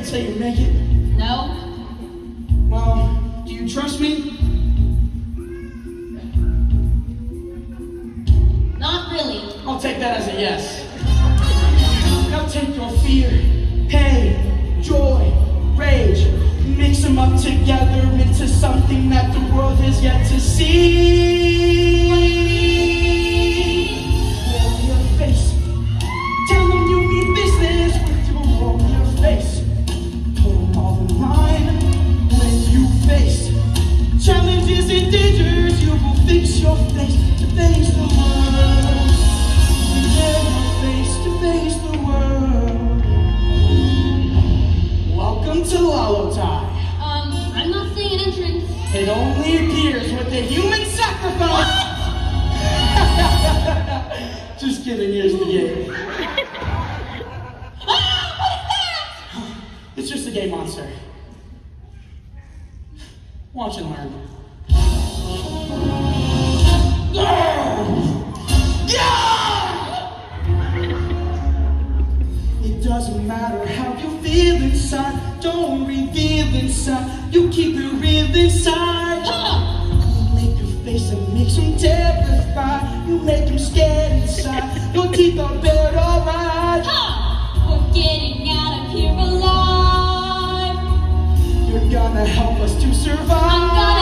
say you make it? No. Well, do you trust me? Not really. I'll take that as a yes. Now take your fear, pain, joy, rage, mix them up together into something that the world has yet to see. Warrior face, tell them you mean business with your warrior face. Put them all in line when you face challenges and dangers. You will fix your face to face the world. Face to face the world. Welcome to Lollotai. I'm not seeing an entrance. It only appears with the human sacrifice. Just kidding, here's the gate. What is that? It's just a gay monster. Watch and learn. It doesn't matter how you feel inside. Don't reveal inside. You keep it real inside. You make your face and makes them terrified. You make them scared inside. Your teeth are bared, alright. We're getting out of here alive. You're gonna help us to survive. I'm gonna